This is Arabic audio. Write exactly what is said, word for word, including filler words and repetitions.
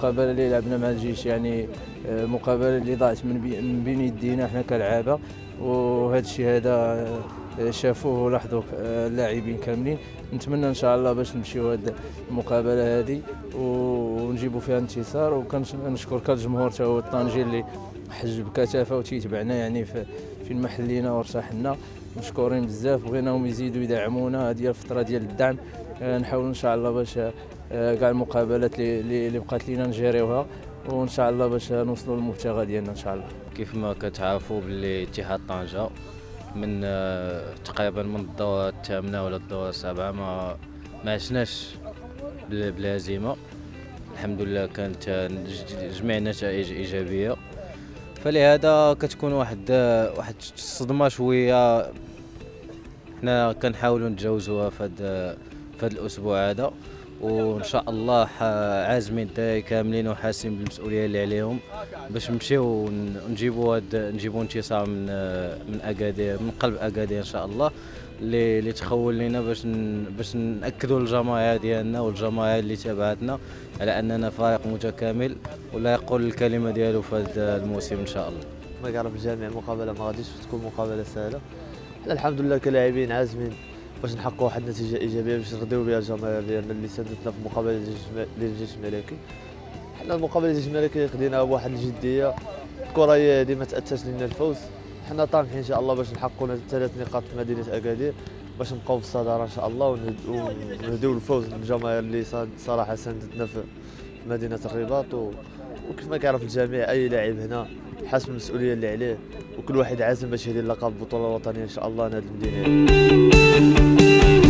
المقابله اللي لعبنا مع الجيش يعني مقابله اللي ضاعت من بين يدينا حنا كلعابه، وهذا الشيء هذا شافوه ولاحظوا اللاعبين كاملين. نتمنى ان شاء الله باش نمشيو هذه المقابله هذه ونجيبوا فيها انتصار. وكنشكر كل الجمهور تا هو الطنجي اللي حج بكثافه وتيتبعنا يعني في في محلينا ورشاحنا، مشكورين بزاف. بغيناهم يزيدوا يدعمونا هذه الفتره ديال الدعم، نحاول ان شاء الله باش كاع المقابلات اللي اللي بقات لينا نجيريوها، وان شاء الله باش نوصلوا للمبتغى ديالنا ان شاء الله. كيف ما كتعرفوا باللي اتحاد طنجة من تقريبا من الدورة الثامنة ولا الدورة السابعة ما ما عشناش بالهزيمة، الحمد لله كانت جميع النتائج إيجابية. فلهذا كتكون واحد واحد الصدمة شوية، حنا كنحاولوا نتجاوزوها في هذا في هذا الأسبوع هذا، وان شاء الله عازمين الدراري كاملين وحاسين بالمسؤوليه اللي عليهم باش نمشيو ونجيبوا نجيبوا انتصار من من اكادير، من قلب اكادير ان شاء الله، اللي اللي تخول لنا باش باش ناكدوا للجماهير ديالنا والجماهير اللي تابعتنا على اننا فريق متكامل ولا يقول الكلمه ديالو في هذا الموسم ان شاء الله. ما كيعرف الجميع المقابله ما غاديش تكون مقابله سهله، حنا الحمد لله كلاعبين عازمين باش نحققوا واحد النتيجه ايجابيه باش نرضيو بها الجماهير ديالنا اللي ساندتنا في مقابله الجيش الملكي. حنا المقابله الجيش الملكي خديناها بواحد الجديه، الكره هي هذه ما تاتاش لنا الفوز، حنا طامحين ان شاء الله باش نحققوا ثلاث نقاط في مدينه اكادير باش نبقاو في الصداره ان شاء الله، ونهديو الفوز للجماهير اللي صراحه ساندتنا في مدينه الرباط. وكيف ما كيعرف الجميع اي لاعب هنا حاسس بالمسؤوليه اللي عليه، وكل واحد عازم باش يهدي اللقب البطوله الوطنيه ان شاء الله لهذه المدينه.